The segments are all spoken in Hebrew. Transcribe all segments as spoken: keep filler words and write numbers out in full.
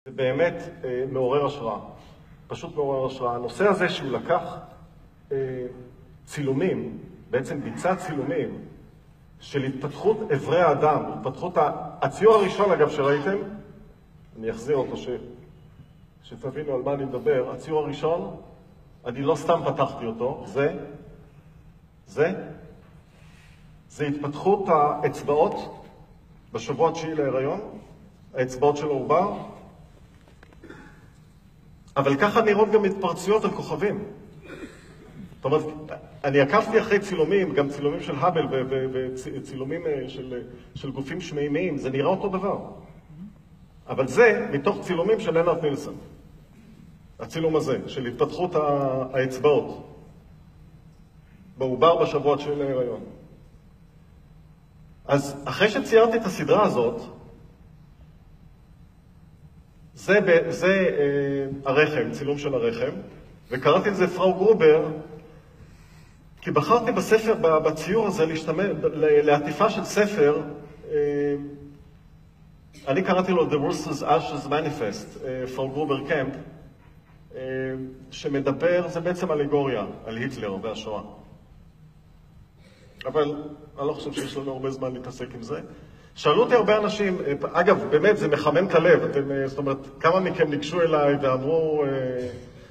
זה באמת אה, מעורר השראה, פשוט מעורר השראה. הנושא הזה שהוא לקח אה, צילומים, בעצם ביצע צילומים של התפתחות אברי האדם, התפתחות הציור הראשון אגב שראיתם, אני אחזיר אותו ש... שתבינו על מה אני מדבר, הציור הראשון, אני לא סתם פתחתי אותו, זה, זה, זה התפתחות האצבעות בשבוע התשיעי להיריון, האצבעות של העובר, אבל ככה נראות גם התפרצויות על כוכבים. זאת אומרת, אני עקבתי אחרי צילומים, גם צילומים של האבל וצילומים של, של גופים שמימיים, זה נראה אותו דבר. אבל זה מתוך צילומים של לנארד נילסון. הצילום הזה, של התפתחות האצבעות בעובר בשבוע התשיעי להיריון. אז אחרי שציירתי את הסדרה הזאת, זה, זה אה, הרחם, צילום של הרחם, וקראתי לזה פראו גרובר, כי בחרתי בספר, בציור הזה, להשתמש, לעטיפה של ספר, אה, אני קראתי לו The Rooster's Ashes Manifest, אה, פראו גרובר קמפ, אה, שמדבר, זה בעצם אלגוריה על היטלר והשואה. אבל אני לא חושב שיש לנו הרבה זמן להתעסק עם זה. שאלו אותי הרבה אנשים, אגב, באמת, זה מחמם את הלב. אתם, זאת אומרת, כמה מכם ניגשו אליי ואמרו אה,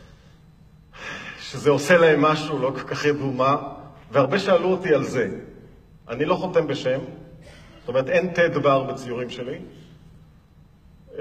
שזה עושה להם משהו, לא כל כך ידעו מה, והרבה שאלו אותי על זה. אני לא חותם בשם, זאת אומרת, אין טד בר בציורים שלי. אה,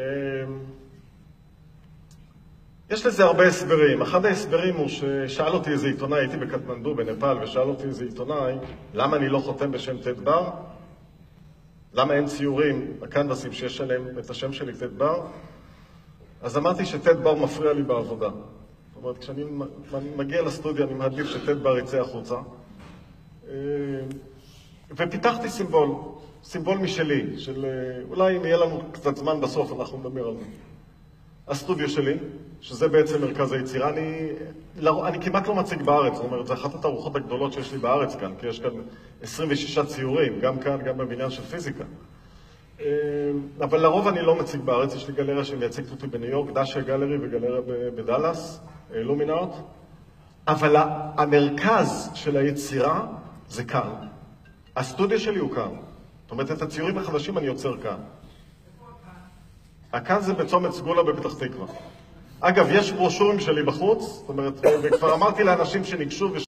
יש לזה הרבה הסברים. אחד ההסברים הוא ששאל אותי איזה עיתונאי, הייתי בקטמנדו, בנפאל, ושאל אותי איזה עיתונאי, למה אני לא חותם בשם טד בר? למה אין ציורים, הקנבסים שיש עליהם את השם שלי, טד בר? אז אמרתי שטד בר מפריע לי בעבודה. זאת אומרת, כשאני מגיע לסטודיו, אני מעדיף שטד בר יצא החוצה. ופיתחתי סימבול, סימבול משלי, של אולי אם יהיה לנו קצת זמן בסוף, אנחנו נדבר על זה. הסטודיו שלי, שזה בעצם מרכז היצירה, אני, אני כמעט לא מציג בארץ, זאת אומרת, זו אחת התערוכות הגדולות שיש לי בארץ כאן, כי יש כאן עשרים ושישה ציורים, גם כאן, גם בבניין של פיזיקה. אבל לרוב אני לא מציג בארץ, יש לי גלריה שמייצגת אותי בניו יורק, דאשה גלרי וגלריה בדלס, לומינארט, אבל המרכז של היצירה זה כאן. הסטודיו שלי הוא כאן. זאת אומרת, את הציורים החדשים אני יוצר כאן. הכאן זה בצומת סגולה בפתח תקווה. אגב, יש ברושורים שלי בחוץ, זאת אומרת, וכבר אמרתי לאנשים שניגשו